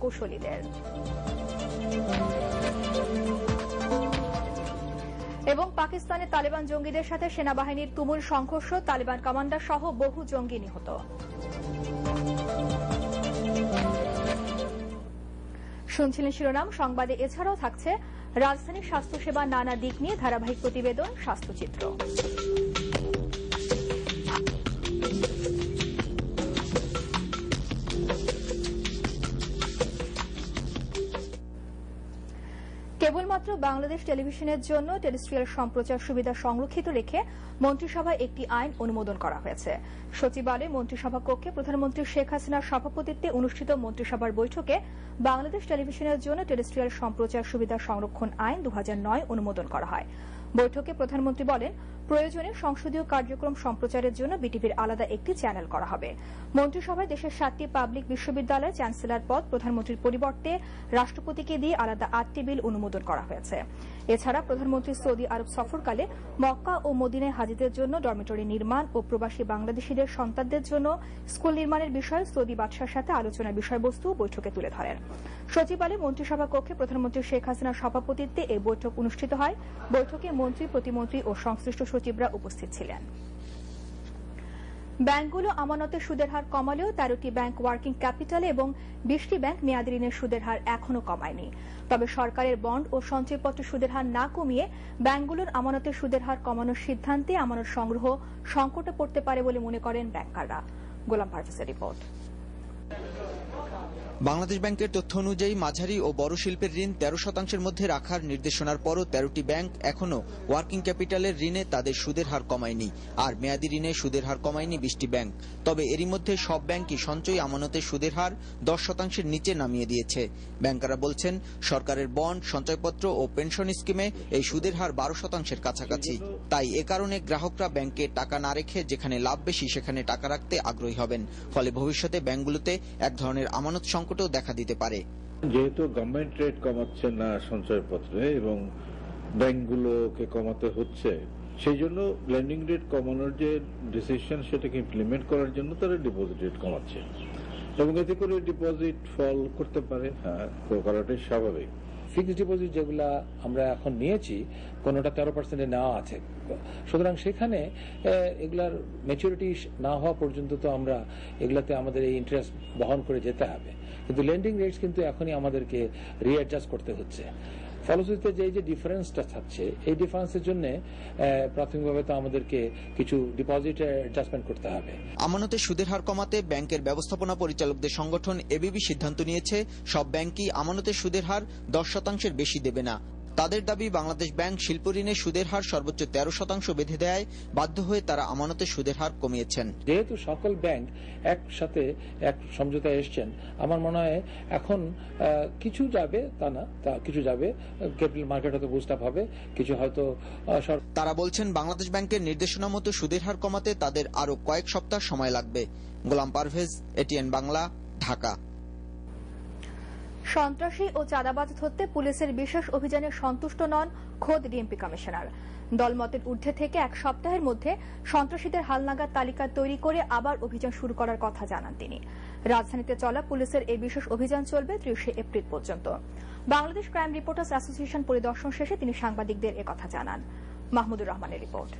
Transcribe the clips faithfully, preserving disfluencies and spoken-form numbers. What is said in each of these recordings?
প্রকৌশলীদের। এবং পাকিস্তানে তালেবান জঙ্গিদের সাথে সেনাবাহিনীর তুমুল সংঘর্ষ, তালেবান কমান্ডার সহ বহু জঙ্গি নিহত। শুনছিলেন শিরোনাম। সংবাদে এছাড়াও থাকছে রাজধানীর স্বাস্থ্যসেবার নানা দিক নিয়ে ধারাবাহিক প্রতিবেদন স্বাস্থ্যচিত্র। কেবলমাত্র বাংলাদেশ টেলিভিশনের জন্য টেরেস্ট্রিয়াল সম্প্রচার সুবিধা সংরক্ষিত রেখে মন্ত্রিসভায় একটি আইন অনুমোদন করা হয়েছে। সচিবালয়ে মন্ত্রিসভা কক্ষে প্রধানমন্ত্রী শেখ হাসিনার সভাপতিত্বে অনুষ্ঠিত মন্ত্রিসভার বৈঠকে বাংলাদেশ টেলিভিশনের জন্য টেরেস্ট্রিয়াল সম্প্রচার সুবিধা সংরক্ষণ আইন দুই হাজার নয় অনুমোদন করা হয়। বৈঠকে প্রধানমন্ত্রী বলেন, প্রয়োজনে সংসদীয় কার্যক্রম সম্প্রচারের জন্য বিটিভির আলাদা একটি চ্যানেল করা হবে। মন্ত্রিসভায় দেশের সাতটি পাবলিক বিশ্ববিদ্যালয়ে চ্যান্সেলর পদ প্রধানমন্ত্রীর পরিবর্তে রাষ্ট্রপতিকে দিয়ে আলাদা আটটি বিল অনুমোদন করা হয়েছে। এছাড়া প্রধানমন্ত্রী সৌদি আরব সফরকালে মক্কা ও মদিনায় হাজিদের জন্য ডরমিটরি নির্মাণ ও প্রবাসী বাংলাদেশিদের সন্তানদের জন্য স্কুল নির্মাণের বিষয়ে সৌদি বাদশার সাথে আলোচনার বিষয়বস্তু বৈঠকে তুলে ধরেন। সচিবালয়ে মন্ত্রিসভা কক্ষে প্রধানমন্ত্রী শেখ হাসিনার সভাপতিত্বে এই বৈঠক অনুষ্ঠিত হয়। বৈঠকে মন্ত্রী, প্রতিমন্ত্রী ও সংশ্লিষ্ট সচিবরা উপস্থিত ছিলেন। ব্যাংকগুলো আমানতের সুদের হার কমালেও তেরোটি ব্যাংক ওয়ার্কিং ক্যাপিটালে এবং বিশটি ব্যাংক মেয়াদি ঋণের সুদের হার এখনও কমায়নি। তবে সরকারের বন্ড ও সঞ্চয়পত্রের সুদের হার না কমিয়ে ব্যাংকগুলোর আমানতের সুদের হার কমানোর সিদ্ধান্তে আমানত সংগ্রহ সংকটে পড়তে পারে বলে মনে করেন ব্যাংকাররা। গোলাম পারভেজের রিপোর্ট। বাংলাদেশ ব্যাংকের তথ্য অনুযায়ী মাঝারি ও বড় শিল্পের ঋণ তেরো শতাংশের মধ্যে রাখার নির্দেশনার পরও তেরোটি ব্যাংক এখনও ওয়ার্কিং ক্যাপিটালের ঋণে তাদের সুদের হার কমায়নি, আর মেয়াদি ঋণে সুদের হার কমায়নি বিশটি ব্যাংক। তবে এরই মধ্যে সব ব্যাংকই সঞ্চয়ী আমানতের সুদের হার দশ শতাংশের নিচে নামিয়ে দিয়েছে। ব্যাংকাররা বলছেন, সরকারের বন্ড, সঞ্চয়পত্র ও পেনশন স্কিমে এই সুদের হার বারো শতাংশের কাছাকাছি। তাই এ কারণে গ্রাহকরা ব্যাংকে টাকা না রেখে যেখানে লাভ বেশি সেখানে টাকা রাখতে আগ্রহী হবেন। ফলে ভবিষ্যতে ব্যাংকগুলোতে এক ধরনের আমানত সংকট দেখা দিতে পারে। যেহেতু গভর্নমেন্ট রেট কমাচ্ছে না সঞ্চয়পত্রে এবং ব্যাংকগুলোকে কমাতে হচ্ছে, সেই জন্য লেন্ডিং রেট কমানোর যে ডিসিশন সেটাকে ইমপ্লিমেন্ট করার জন্য তারা ডিপোজিট রেট কমাচ্ছে এবং এতে করে ডিপোজিট ফল করতে পারে। হ্যাঁ, করাটাই স্বাভাবিক। ফিক্সড ডিপোজিট যেগুলা আমরা এখন নিয়েছি কোনোটা তেরো পার্সেন্টে নেওয়া আছে, সুতরাং সেখানে এগুলার ম্যাচুরিটি না হওয়া পর্যন্ত তো আমরা এগুলাতে আমাদের এই ইন্টারেস্ট বহন করে যেতে হবে। কিন্তু লেন্ডিং রেটস কিন্তু এখনই আমাদেরকে রিঅ্যাডজাস্ট করতে হচ্ছে। ফলশ্রুতিতে যে যে ডিফারেন্সটা থাকছে, এই ডিফারেন্সের জন্য প্রাথমিকভাবে তো আমাদেরকে কিছু ডিপোজিট অ্যাডজাস্টমেন্ট করতে হবে। আমানতের সুদের হার কমাতে ব্যাংকের ব্যবস্থাপনা পরিচালকদের সংগঠন এবিবি সিদ্ধান্ত নিয়েছে, সব ব্যাংকই আমানতের সুদের হার দশ শতাংশের বেশি দেবে না। তাদের দাবি, বাংলাদেশ ব্যাংক শিল্প ঋণের সুদের হার সর্বোচ্চ তেরো শতাংশ বেঁধে দেয়, বাধ্য হয়ে তারা আমানতের সুদের হার কমিয়েছেন। যেহেতু সকল ব্যাংক একসাথে এক সমঝোতায় এসছেন, আমার মনে হয় এখন কিছু যাবে, তা না তা কিছু যাবে, ক্যাপিটাল মার্কেট হয়তো বুস্ট আপ হবে, কিছু হয়তো। তারা বলছেন, বাংলাদেশ ব্যাংকের নির্দেশনা মতো সুদের হার কমাতে তাদের আরো কয়েক সপ্তাহ সময় লাগবে। গোলাম পারভেজ, এটিএন বাংলা, ঢাকা। সন্ত্রাসী ও চাঁদাবাজ ধরতে পুলিশের বিশেষ অভিযানে সন্তুষ্ট নন খোদ ডিএমপি কমিশনার। দলমতের ঊর্ধ্বে থেকে এক সপ্তাহের মধ্যে সন্ত্রাসীদের হালনাগাদ তালিকা তৈরি করে আবার অভিযান শুরু করার কথা জানান তিনি। রাজধানীতে চলা পুলিশের এই বিশেষ অভিযান চলবে ত্রিশে এপ্রিল পর্যন্ত। বাংলাদেশ ক্রাইম রিপোর্টার্স অ্যাসোসিয়েশন পরিদর্শন শেষে তিনি সাংবাদিকদের একথা জানান। মাহমুদুর রহমানের রিপোর্ট।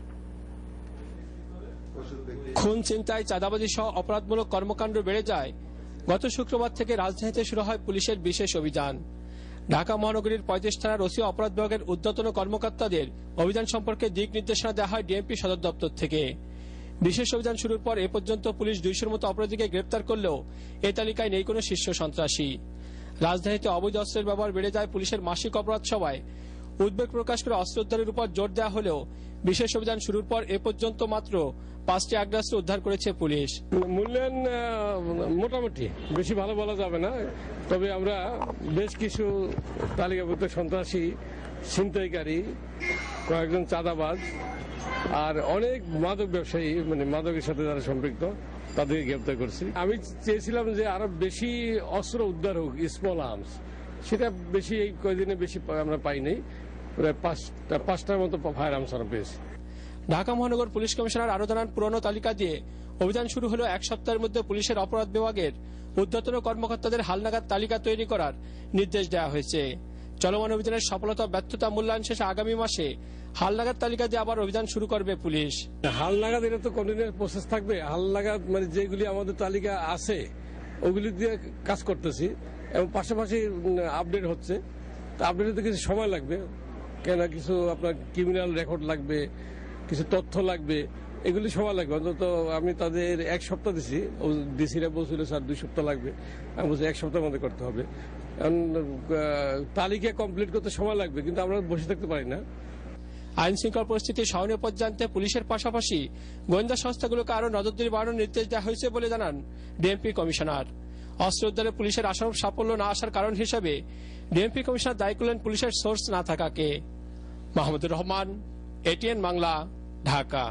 খুন, ছিনতাই, চাঁদাবাজি সহ অপরাধমূলক কর্মকাণ্ড বেড়ে যায়। গত শুক্রবার থেকে রাজধানীতে শুরু হয় পুলিশের বিশেষ অভিযান। ঢাকা মহানগরীর পঁয়ত্রিশ থানার ওসি অপরাধ বিভাগের ঊর্ধ্বতন কর্মকর্তাদের অভিযান সম্পর্কে দিক নির্দেশনা দেওয়া হয় ডিএমপি সদর দপ্তর থেকে। বিশেষ অভিযান শুরুর পর এ পর্যন্ত পুলিশ দুইশোর মতো অপরাধীকে গ্রেপ্তার করলেও এ তালিকায় নেই কোনো শীর্ষ সন্ত্রাসী। রাজধানীতে অবৈধ অস্ত্রের ব্যবহার বেড়ে যায় পুলিশের মাসিক অপরাধ সভায়। উদ্বেগ প্রকাশ করে অস্ত্র উদ্ধারের উপর জোর দেওয়া হলেও বিশেষ অভিযান শুরুর পর এ পর্যন্ত মাত্র পাঁচটি আগ্রাস্ত্র উদ্ধার করেছে পুলিশ। মূল্যায়ন মোটামুটি, বেশি ভালো বলা যাবে না, তবে আমরা বেশ কিছু তালিকাভুক্ত সন্ত্রাসী, ছিনতাইকারী, কয়েকজন চাঁদাবাজ আর অনেক মাদক ব্যবসায়ী, মানে মাদকের সাথে যারা সম্পৃক্ত, তাদেরকে গ্রেপ্তার করছি। আমি চেয়েছিলাম যে আরো বেশি অস্ত্র উদ্ধার হোক, স্মল আর্মস, সেটা বেশি এই কয়েকদিনে বেশি আমরা পাইনি, প্রায় পাঁচটা পাঁচটার মতো ফায়ার আর্মস আমরা পেয়েছি। ঢাকা মহানগর পুলিশ কমিশনার আরো জানান, পুরনো তালিকা দিয়ে অভিযান শুরু হলো এক সপ্তাহের মধ্যে পুলিশের অপরাধ বিভাগের ঊর্ধ্বতন কর্মকর্তাদের হালনাগাদ তালিকা তৈরি করার নির্দেশ দেওয়া হয়েছে। চলমান অভিযানের সফলতা ব্যর্থতা মূল্যায়ন শেষে আগামী মাসে হালনাগাদ তালিকা দিয়ে আবার অভিযান শুরু করবে পুলিশ। হালনাগাদ এটা তো কন্টিনিউয়াস প্রসেস থাকবে। হালনাগাদ মানে যেগুলি আমাদের তালিকা আছে ওগুলি দিয়ে কাজ করতেছি এবং পাশাপাশি আপডেট হচ্ছে। তা আপডেট হতে কিছু সময় লাগবে, কেন কিছু আপনার ক্রিমিনাল রেকর্ড লাগবে, কিছু তথ্য লাগবে, এগুলি সময় লাগবে। অন্তত আমি তাদের এক সপ্তাহ দিছি, ডিসিরা বলছিল স্যার দুই সপ্তাহ লাগবে, আমি বলছি এক সপ্তাহের মধ্যে করতে হবে। কারণ তালিকা কমপ্লিট করতে সময় লাগবে, কিন্তু আমরা বসে থাকতে পারি না। আইন শৃঙ্খলা পরিস্থিতি সহনীয় পর্যায়ে জানতে পুলিশের পাশাপাশি গোয়েন্দা সংস্থাগুলোকে আরো নজরদারি বাড়ানোর নির্দেশ দেওয়া হয়েছে বলে জানান ডিএমপি কমিশনার। অস্ত্র উদ্ধারে পুলিশের আশানুরূপ সাফল্য না আসার কারণ হিসেবে ডিএমপি কমিশনার দায়ী করলেন পুলিশের সোর্স না থাকাকে। মাহমুদুর রহমান, এটিএন বাংলা, ঢাকা।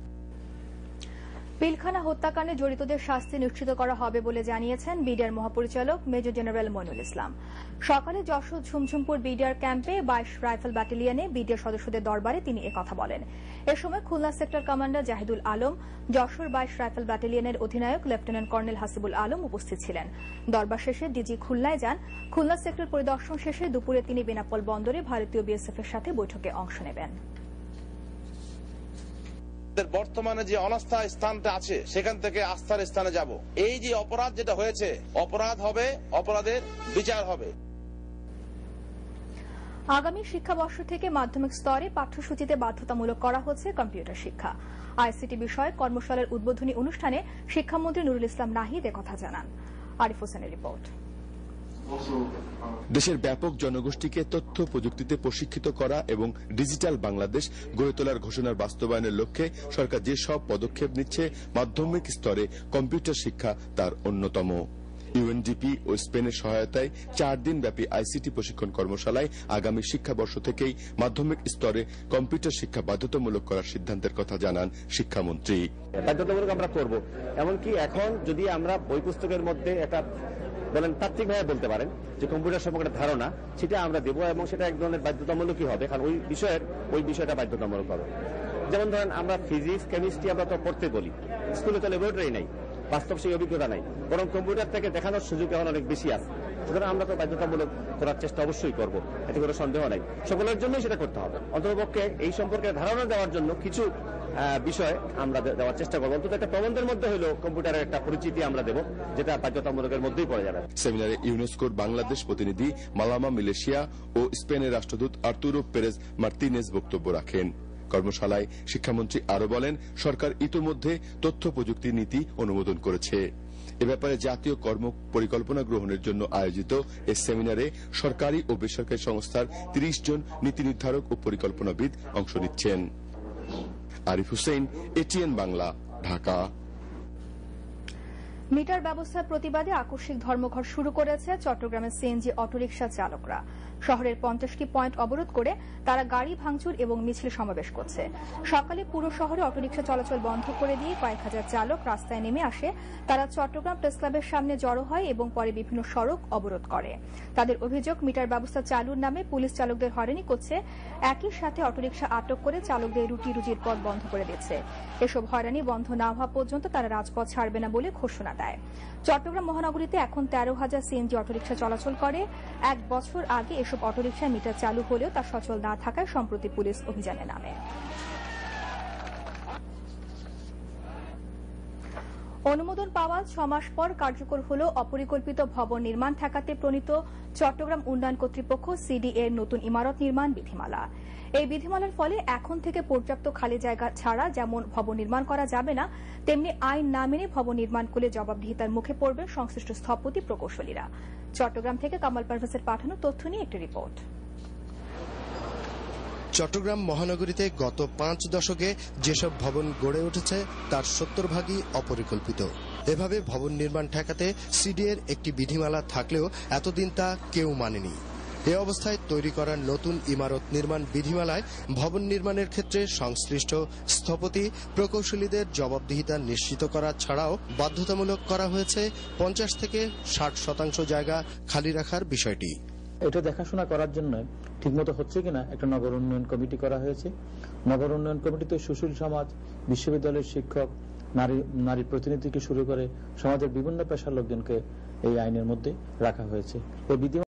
পিলখানা হত্যাকাণ্ডে জড়িতদের শাস্তি নিশ্চিত করা হবে বলে জানিয়েছেন বিডিআর মহাপরিচালক মেজর জেনারেল মইনুল ইসলাম। সকালে যশোর ঝুমঝুমপুর বিডিআর ক্যাম্পে বাইশ রাইফেল ব্যাটালিয়নে বিডিআর সদস্যদের দরবারে তিনি একথা বলেন। এ সময় খুলনা সেক্টর কমান্ডার জাহিদুল আলম, যশোর বাইশ রাইফেল ব্যাটালিয়নের অধিনায়ক লেফটেন্যান্ট কর্নেল হাসিবুল আলম উপস্থিত ছিলেন। দরবার শেষে ডিজি খুলনায় যান। খুলনা সেক্টর পরিদর্শন শেষে দুপুরে তিনি বেনাপোল বন্দরে ভারতীয় বিএসএফ এর সাথে বৈঠকে অংশ নেবেন। বর্তমানে যে অনাস্থার স্থানটা আছে সেখান থেকে আস্থার স্থানে যাব। এই যে অপরাধ যেটা হয়েছে, অপরাধ হবে, অপরাধের বিচার হবে। আগামী শিক্ষাবর্ষ থেকে মাধ্যমিক স্তরে পাঠ্যসূচিতে বাধ্যতামূলক করা হচ্ছে কম্পিউটার শিক্ষা। আইসিটি বিষয়ে কর্মশালার উদ্বোধনী অনুষ্ঠানে শিক্ষামন্ত্রী নুরুল ইসলাম নাহিদ একথা জানান। আরিফ হোসেনের রিপোর্ট। দেশের ব্যাপক জনগোষ্ঠীকে তথ্য প্রযুক্তিতে প্রশিক্ষিত করা এবং ডিজিটাল বাংলাদেশ গড়ে তোলার ঘোষণার বাস্তবায়নের লক্ষ্যে সরকার যে সব পদক্ষেপ নিচ্ছে, মাধ্যমিক স্তরে কম্পিউটার শিক্ষা তার অন্যতম। ইউএনডিপি ও স্পেনের সহায়তায় চার দিন ব্যাপী আইসিটি প্রশিক্ষণ কর্মশালায় আগামী শিক্ষাবর্ষ থেকেই মাধ্যমিক স্তরে কম্পিউটার শিক্ষা বাধ্যতামূলক করার সিদ্ধান্তের কথা জানান শিক্ষামন্ত্রী। বাধ্যতামূলক আমরা করব, এমনকি এখন যদি আমরা বই পুস্তকের মধ্যে একটা বলেন তাত্ত্বিকভাবে বলতে পারেন যে কম্পিউটার সম্পর্কে ধারণা, সেটা আমরা দেব এবং সেটা এক ধরনের বাধ্যতামূলকই হবে, কারণ ওই বিষয়ের ওই বিষয়টা বাধ্যতামূলক হবে। যেমন ধরেন আমরা ফিজিক্স, কেমিস্ট্রি আমরা তো পড়তে বলি, স্কুলে তো ল্যাবরেটরি নাই, বাস্তব সেই অভিজ্ঞতা নাই, বরং কম্পিউটার থেকে দেখানোর সুযোগ এখন অনেক বেশি আছে। সুতরাং আমরা তো বাধ্যতামূলক করার চেষ্টা অবশ্যই করব, এতে কোনো সন্দেহ নাই। সকলের জন্যই সেটা করতে হবে। অন্ততপক্ষে এই সম্পর্কে ধারণা দেওয়ার জন্য কিছু বিষয় আমরা দেওয়ার চেষ্টা করবো। অন্তত একটা প্রবন্ধের মধ্যে হলো কম্পিউটারের একটা পরিচিতি আমরা দেব, যেটা বাধ্যতামূলকের মধ্যেই পড়ে যাবে। সেমিনারে ইউনেস্কোর বাংলাদেশ প্রতিনিধি মালামা মিলেশিয়া ও স্পেনের রাষ্ট্রদূত আর্তুরো পেরেজ মার্তিনেজ বক্তব্য রাখেন। কর্মশালায় শিক্ষামন্ত্রী আরো বলেন, সরকার ইতোমধ্যে তথ্য প্রযুক্তি নীতি অনুমোদন করেছে। এ ব্যাপারে জাতীয় কর্ম পরিকল্পনা গ্রহণের জন্য আয়োজিত এই সেমিনারে সরকারি ও বেসরকারি সংস্থার ত্রিশ জন নীতি নির্ধারক ও পরিকল্পনাবিদ অংশ নিচ্ছেন। আরিফ হোসেন, এটিএন বাংলা, ঢাকা। মিটার ব্যবস্থার প্রতিবাদে আকস্মিক ধর্মঘট শুরু করেছে চট্টগ্রামের সিএনজি অটোরিকশা চালকরা। শহরের পঞ্চাশটি পয়েন্ট অবরোধ করে তারা গাড়ি ভাঙচুর এবং মিছিল সমাবেশ করছে। সকালে পুরো শহরে অটোরিকশা চলাচল বন্ধ করে দিয়ে কয়েক হাজার চালক রাস্তায় নেমে আসে। তারা চট্টগ্রাম প্রেস ক্লাবের সামনে জড়ো হয় এবং পরে বিভিন্ন সড়ক অবরোধ করে। তাদের অভিযোগ, মিটার ব্যবস্থা চালুর নামে পুলিশ চালকদের হয়রানি করছে, একই সাথে অটোরিকশা আটক করে চালকদের রুটি রুজির পথ বন্ধ করে দিচ্ছে। এসব হয়রানি বন্ধ না হওয়া পর্যন্ত তারা রাজপথ ছাড়বে না বলে ঘোষণা দেয়। চট্টগ্রাম মহানগরীতে এখন তেরো হাজার সিএনজি অটোরিকশা চলাচল করে। এক বছর আগে এসব অটোরিকশায় মিটার চালু হলেও তা সচল না থাকায় সম্প্রতি পুলিশ অভিযানে নামে। অনুমোদন পাওয়া ছমাস পর কার্যকর হল অপরিকল্পিত ভবন নির্মাণ ঠেকাতে প্রণীত চট্টগ্রাম উন্নয়ন কর্তৃপক্ষ সিডি এর নতুন ইমারত নির্মাণ বিধিমালা। এই বিধিমালার ফলে এখন থেকে পর্যাপ্ত খালি জায়গা ছাড়া যেমন ভবন নির্মাণ করা যাবে না, তেমনি আইন না মেনে ভবন নির্মাণ করলে জবাবদিহিতার মুখে পড়বেন সংশ্লিষ্ট স্থপতি প্রকৌশলীরা। চট্টগ্রাম থেকে কামাল পারভেজের পাঠানো তথ্য নিয়ে একটি রিপোর্ট। চট্টগ্রাম মহানগরীতে গত পাঁচ দশকে যেসব ভবন গড়ে উঠেছে তার সত্তর ভাগই অপরিকল্পিত। এভাবে ভবন নির্মাণ ঠেকাতে সিডিএর একটি বিধিমালা থাকলেও এতদিন তা কেউ মানেনি। এ অবস্থায় তৈরি করা নতুন ইমারত নির্মাণ বিধিমালায় ভবন নির্মাণের ক্ষেত্রে সংশ্লিষ্ট স্থপতি প্রকৌশলীদের জবাবদিহিতা নিশ্চিত করা ছাড়াও বাধ্যতামূলক করা হয়েছে পঞ্চাশ থেকে ষাট শতাংশ জায়গা খালি রাখার বিষয়টি। এটা দেখাশোনা করার জন্য ঠিকমতো হচ্ছে কিনা একটা নগর উন্নয়ন কমিটি করা হয়েছে। নগর উন্নয়ন কমিটিতে সুশীল সমাজ, বিশ্ববিদ্যালয়ের শিক্ষক, নারী নারী প্রতিনিধিকে শুরু করে সমাজের বিভিন্ন পেশার লোকজনকে এই আইনের মধ্যে রাখা হয়েছে। এই বিধি